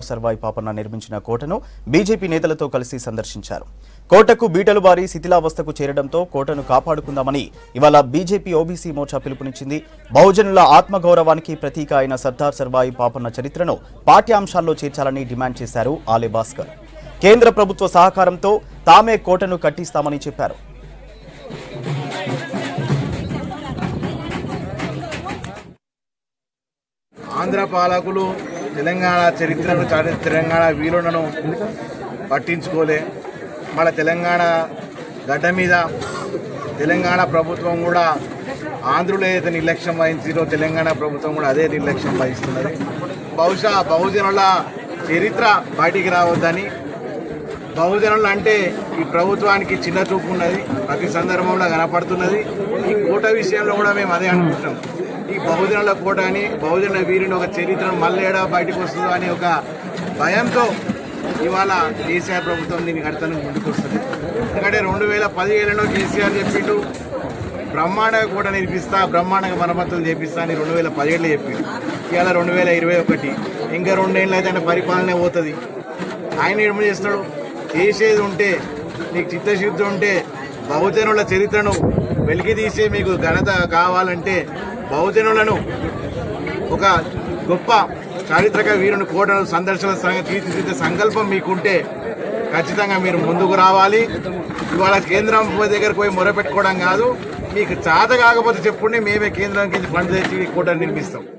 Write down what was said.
సర్వాయి పాపన్న నిర్మించిన కోటను బీజేపీ నేతలతో కలిసి సందర్శించారు. కోటకు బీటలు బారి శిథిలావస్థకు చేరడంతో కోటను కాపాడుకుందామని ఇవాళ బీజేపీ ఓబీసీ మోర్చా పిలుపునిచ్చింది. బహుజనుల ఆత్మగౌరవానికి ప్రతీక అయిన సర్దార్ సర్వాయి పాపన్న చరిత్రను పాఠ్యాంశాల్లో చేర్చాలని డిమాండ్ చేశారు ఆలే భాస్కర్. కేంద్ర ప్రభుత్వ సహకారంతో తామే కోటను కట్టిస్తామని చెప్పారు. ఆంధ్ర పాలకులు తెలంగాణ చరిత్రను తెలంగాణ వీరులను పట్టించుకోలే. మన తెలంగాణ గడ్డ మీద తెలంగాణ ప్రభుత్వం కూడా ఆంధ్రులు ఏదైతే నిర్లక్ష్యం వహించిందో తెలంగాణ ప్రభుత్వం కూడా అదే నిర్లక్ష్యం వహిస్తున్నది. బహుశా బహుజనుల చరిత్ర బయటికి రావద్దని, బహుజనులు అంటే ఈ ప్రభుత్వానికి చిన్న చూపు ఉన్నది, ప్రతి సందర్భంలో కనపడుతున్నది. ఈ కోట విషయంలో కూడా మేము అదే అనుకుంటున్నాం. ఈ బహుజనుల కోట అని, బహుజనుల వీరిని ఒక చరిత్రను మళ్ళేడా బయటకు వస్తుందో అని ఒక భయంతో ఇవాళ కేసీఆర్ ప్రభుత్వం దీన్ని కడతానికి ముందుకు వస్తుంది. ఎందుకంటే 2017లో కేసీఆర్ చెప్పిండు బ్రహ్మాండంగా కోట నిర్మిస్తా, బ్రహ్మాండంగా మరమ్మతులు చేపిస్తా అని 2017లో చెప్పిండు. ఇవాళ 2021, ఇంకా 2 ఏళ్ళు అయితే ఆయన పరిపాలనే పోతుంది. ఆయన ఏం చేస్తాడు? చేసేది ఉంటే, నీకు చిత్తశుద్ధి ఉంటే, బహుజనుల చరిత్రను వెలికి తీసే మీకు ఘనత కావాలంటే, బహుజనులను ఒక గొప్ప చారిత్రక వీరుని కోటను సందర్శన తీర్చిదిద్దే సంకల్పం మీకుంటే ఖచ్చితంగా మీరు ముందుకు రావాలి. ఇవాళ కేంద్రం దగ్గరకు పోయి మొరపెట్టుకోవడం కాదు, మీకు చేత కాకపోతే చెప్పుండి మేమే కేంద్రానికి ఫండ్ తెచ్చి కోటను నిర్మిస్తాం.